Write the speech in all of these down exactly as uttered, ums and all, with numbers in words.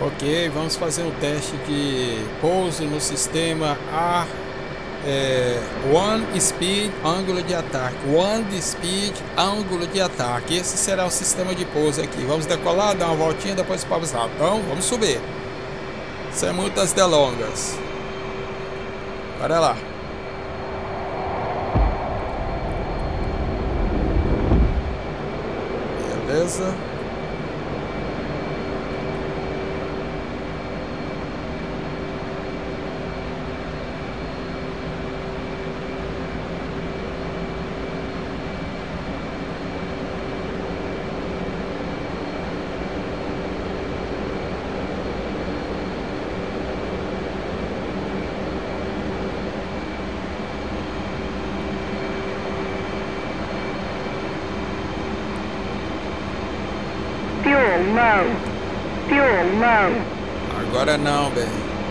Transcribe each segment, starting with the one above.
Ok, vamos fazer um teste de pouso no sistema A é, One Speed ângulo de ataque. One Speed ângulo de ataque. Esse será o sistema de pouso aqui. Vamos decolar, dar uma voltinha, depois pausar. Então, vamos subir. Sem muitas delongas. Bora lá. Beleza. Fuel low. Fuel low. Agora não, bem.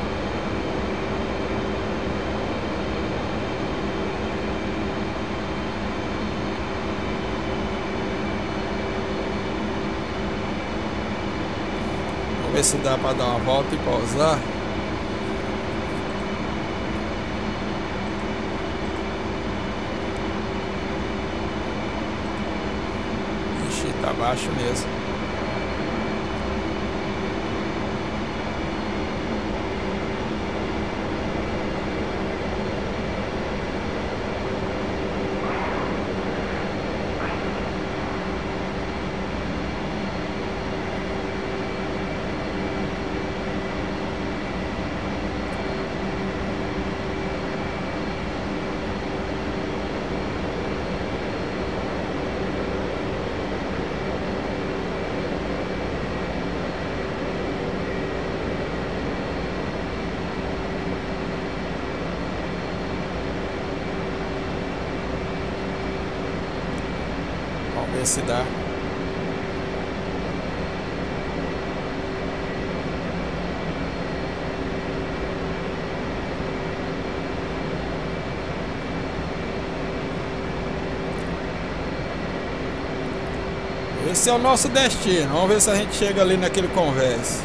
Vamos ver se dá para dar uma volta e pausar. Ixi, tá baixo mesmo. Vamos ver se dá. Esse é o nosso destino. Vamos ver se a gente chega ali naquele convés.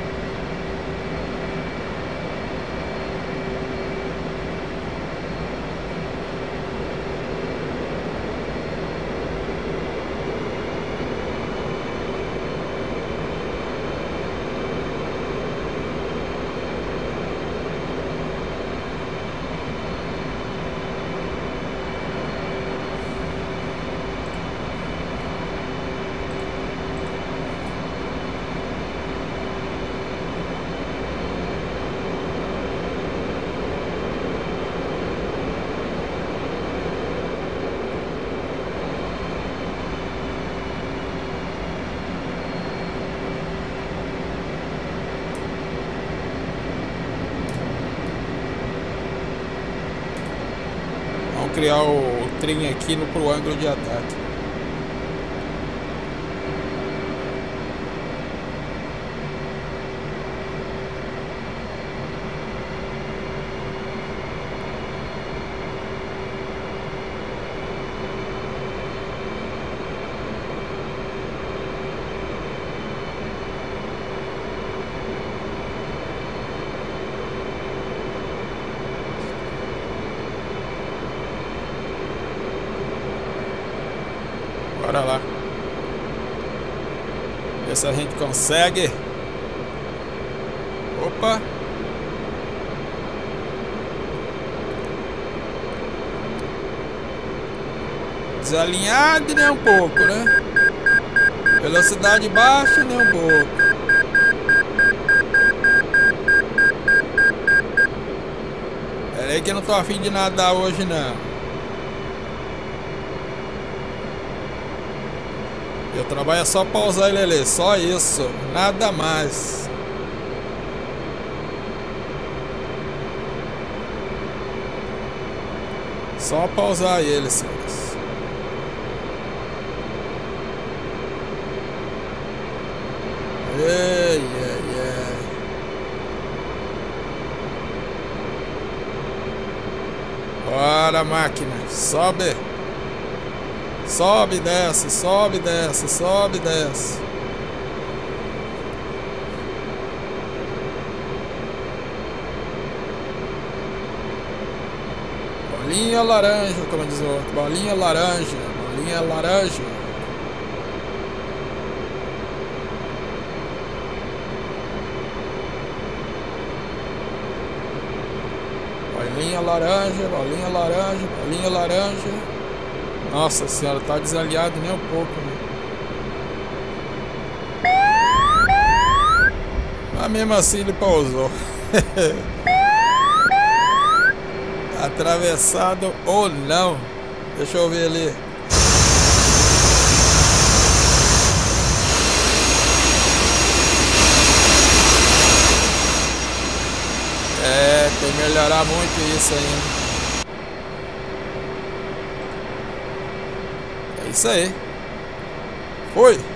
Criar o trem aqui no pro ângulo de ataque. Bora lá. Ver se a gente consegue. Opa. Desalinhado nem um pouco, né? Velocidade baixa nem um pouco. Pera aí que eu não tô afim de nadar hoje não. Eu trabalho só pausar ele ali, só isso, nada mais. Só pausar ele, senhores. Ei, ei, ei. Bora, máquina, sobe. Sobe e desce, sobe e desce, sobe e desce. Bolinha laranja, como diz o outro. Bolinha laranja. Bolinha laranja. Bolinha laranja, bolinha laranja, bolinha laranja. Nossa senhora, tá desalinhado nem um pouco, né? Mas mesmo assim ele pousou. Atravessado ou não. Deixa eu ver ali. É, tem que melhorar muito isso ainda. É isso aí. Foi.